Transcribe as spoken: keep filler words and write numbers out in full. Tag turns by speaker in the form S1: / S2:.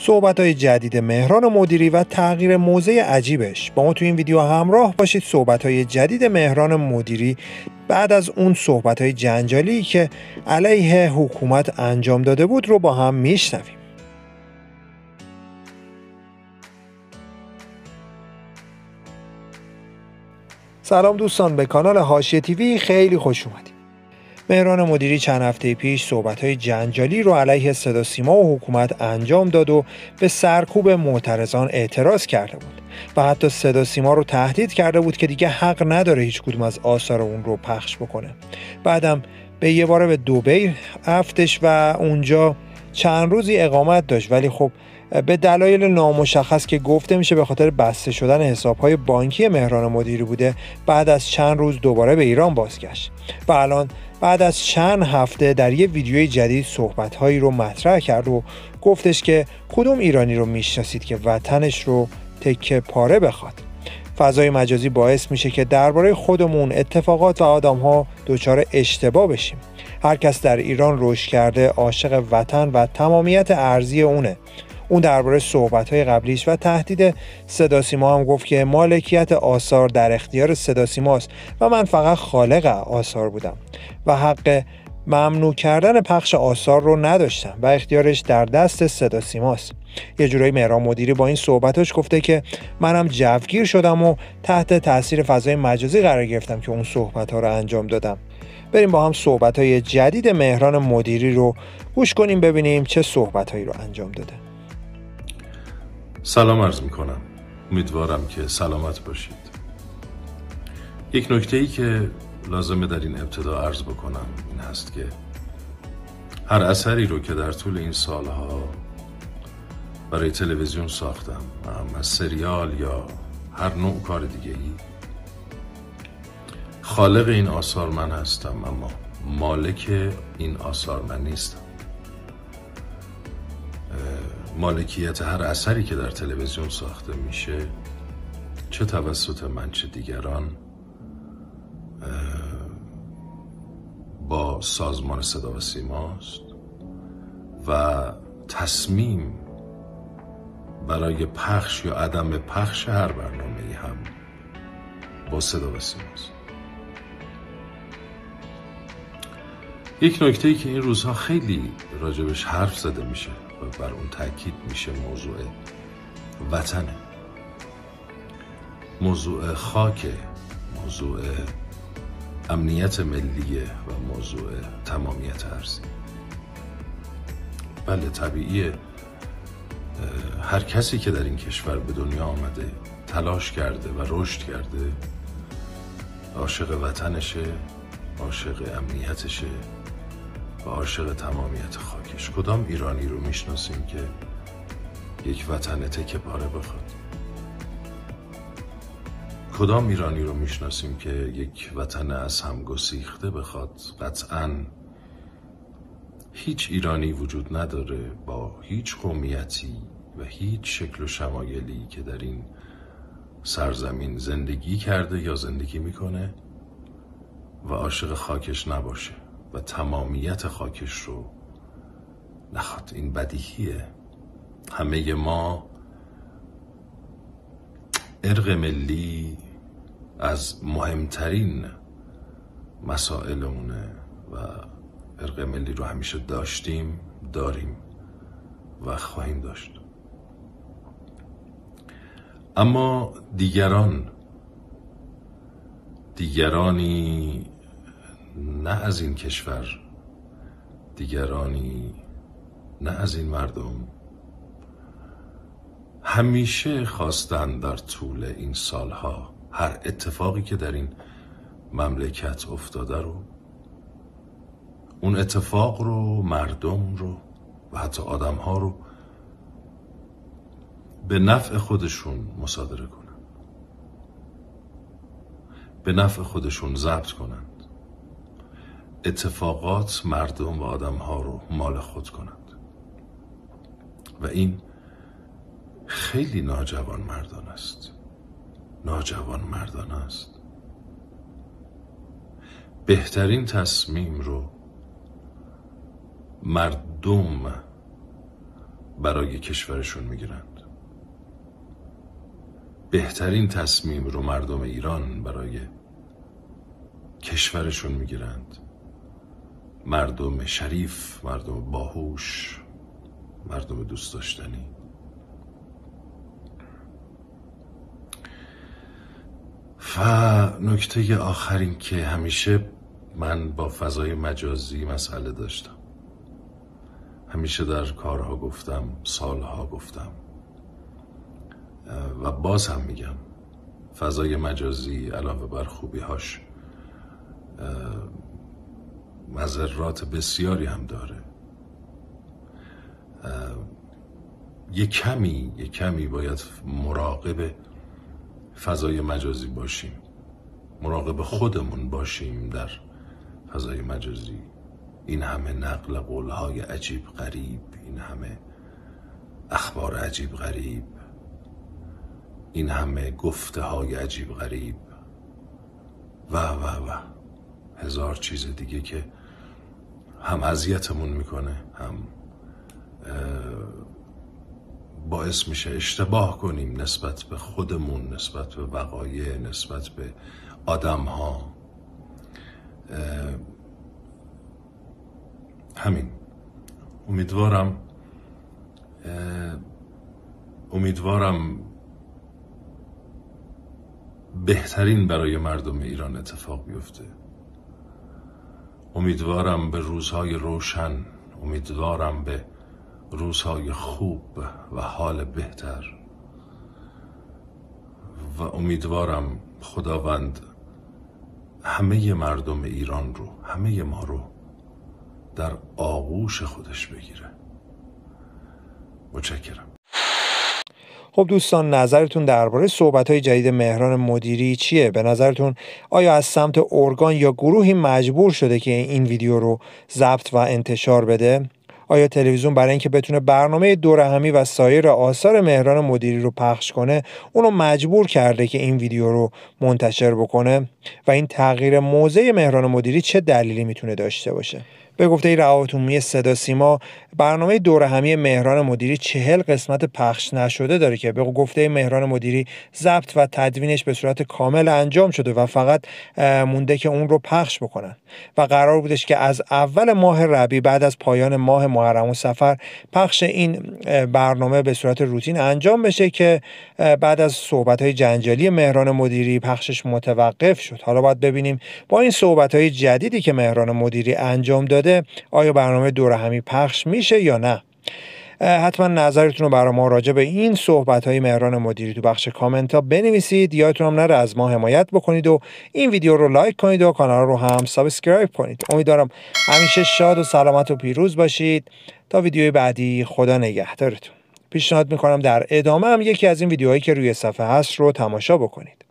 S1: صحبت‌های جدید مهران مدیری و تغییر موضع عجیبش. با ما تو این ویدیو همراه باشید. صحبت‌های جدید مهران مدیری بعد از اون صحبت‌های جنجالی که علیه حکومت انجام داده بود رو با هم میشنویم. سلام دوستان، به کانال حاشیه تیوی خیلی خوش اومدید. مهران مدیری چند هفته پیش صحبت‌های جنجالی رو علیه صدا سیما و حکومت انجام داد و به سرکوب معترضان اعتراض کرده بود و حتی صدا سیما رو تهدید کرده بود که دیگه حق نداره هیچ کدوم از آثار اون رو پخش بکنه. بعدم به یه باره به دبی رفتش و اونجا چند روزی اقامت داشت، ولی خب به دلایل نامشخص که گفته میشه به خاطر بسته شدن حساب‌های بانکی مهران مدیری بوده، بعد از چند روز دوباره به ایران بازگشت و الان بعد از چند هفته در یه ویدیوی جدید صحبت‌هایی رو مطرح کرد و گفتش که کدوم ایرانی رو میشناسید که وطنش رو تکه پاره بخواد. فضای مجازی باعث میشه که درباره خودمون، اتفاقات و آدم‌ها دچار اشتباه بشیم. هر کس در ایران رشد کرده عاشق وطن و تمامیت ارضی اونه. اون درباره صحبت‌های قبلیش و تهدید صدا سیما هم گفت که مالکیت آثار در اختیار صدا سیماست و من فقط خالق آثار بودم و حق ممنوع کردن پخش آثار رو نداشتم و اختیارش در دست صدا سیماست. یه جورایی مهران مدیری با این صحبتاش گفته که منم جوگیر شدم و تحت تاثیر فضای مجازی قرار گرفتم که اون صحبت‌ها رو انجام دادم. بریم با هم صحبت‌های جدید مهران مدیری رو گوش کنیم ببینیم چه صحبت‌هایی رو انجام داده.
S2: سلام عرض میکنم. امیدوارم که سلامت باشید. یک نکته‌ای که لازمه در این ابتدا عرض بکنم این هست که هر اثری رو که در طول این سالها برای تلویزیون ساختم، هم از سریال یا هر نوع کار دیگه ای، خالق این آثار من هستم اما مالک این آثار من نیستم. مالکیت هر اثری که در تلویزیون ساخته میشه، چه توسط من چه دیگران، با سازمان صدا و سیماست و تصمیم برای پخش یا عدم پخش هر برنامه‌ای هم با صدا و سیماست. یک نکته‌ای که این روزها خیلی راجبش حرف زده میشه و بر اون تاکید میشه موضوع وطنه، موضوع خاکه، موضوع امنیت ملیه و موضوع تمامیت ارضی. بله، طبیعیه هر کسی که در این کشور به دنیا آمده، تلاش کرده و رشد کرده، عاشق وطنشه، عاشق امنیتشه و عاشق تمامیت خاکش. کدام ایرانی رو میشناسیم که یک وطن تکه پاره بخواد؟ کدام ایرانی رو میشناسیم که یک وطن از هم گسیخته بخواد؟ قطعاً هیچ ایرانی وجود نداره با هیچ قومیتی و هیچ شکل و شمایلی که در این سرزمین زندگی کرده یا زندگی میکنه و عاشق خاکش نباشه و تمامیت خاکش رو نخواد. این بدیهیه. همه ما ارق ملی از مهمترین مسائلمونه و ارق ملی رو همیشه داشتیم، داریم و خواهیم داشت. اما دیگران دیگرانی نه از این کشور، دیگرانی نه از این مردم، همیشه خواستن در طول این سالها هر اتفاقی که در این مملکت افتاده رو، اون اتفاق رو، مردم رو و حتی آدم ها رو به نفع خودشون مصادره کنن، به نفع خودشون ضبط کنند، اتفاقات، مردم و آدم ها رو مال خود کنند و این خیلی ناجوان مردان است. ناجوان مردان است. بهترین تصمیم رو مردم برای کشورشون میگیرند. بهترین تصمیم رو مردم ایران برای کشورشون میگیرند. مردم شریف، مردم باهوش، مردم دوست داشتنی. و نکته آخر این که همیشه من با فضای مجازی مسئله داشتم. همیشه در کارها گفتم، سالها گفتم و باز هم میگم فضای مجازی علاوه بر خوبیهاش مضرات بسیاری هم داره. یه کمی یه کمی باید مراقب فضای مجازی باشیم، مراقب خودمون باشیم در فضای مجازی. این همه نقل قولهای عجیب غریب، این همه اخبار عجیب غریب، این همه گفته های عجیب غریب و و و هزار چیز دیگه که هم اذیتمون میکنه، هم باعث میشه اشتباه کنیم نسبت به خودمون، نسبت به وقایع، نسبت به آدم ها. همین امیدوارم امیدوارم بهترین برای مردم ایران اتفاق بیفته. امیدوارم به روزهای روشن، امیدوارم به روزهای خوب و حال بهتر و امیدوارم خداوند همه مردم ایران رو، همه ما رو در آغوش خودش بگیره. متشکرم.
S1: خب دوستان، نظرتون درباره صحبت‌های جدید مهران مدیری چیه؟ به نظرتون آیا از سمت ارگان یا گروهی مجبور شده که این ویدیو رو ضبط و انتشار بده؟ آیا تلویزیون برای اینکه بتونه برنامه دورهمی و سایر آثار مهران مدیری رو پخش کنه، اونو مجبور کرده که این ویدیو رو منتشر بکنه؟ و این تغییر موضع مهران مدیری چه دلیلی میتونه داشته باشه؟ به گفته روابط عمومی صدا سیما، برنامه دورهمی مهران مدیری چهل قسمت پخش نشده داره که به گفته مهران مدیری ضبط و تدوینش به صورت کامل انجام شده و فقط مونده که اون رو پخش بکنن و قرار بودش که از اول ماه ربیع بعد از پایان ماه محرم و صفر پخش این برنامه به صورت روتین انجام بشه که بعد از صحبت‌های جنجالی مهران مدیری پخشش متوقف شد. حالا باید ببینیم با این صحبت‌های جدیدی که مهران مدیری انجام داده آیا برنامه دورهمی پخش میشه یا نه. حتما نظرتون رو برای ما راجع به این صحبت‌های مهران مدیری تو بخش کامنت ها بنویسید. یادتون هم نره از ما حمایت بکنید و این ویدیو رو لایک کنید و کانال رو هم سابسکرایب کنید. امیدوارم همیشه شاد و سلامت و پیروز باشید. تا ویدیوی بعدی، خدا نگهدارتون. پیشنهاد میکنم در ادامه هم یکی از این ویدیوهایی که روی صفحه هست رو تماشا بکنید.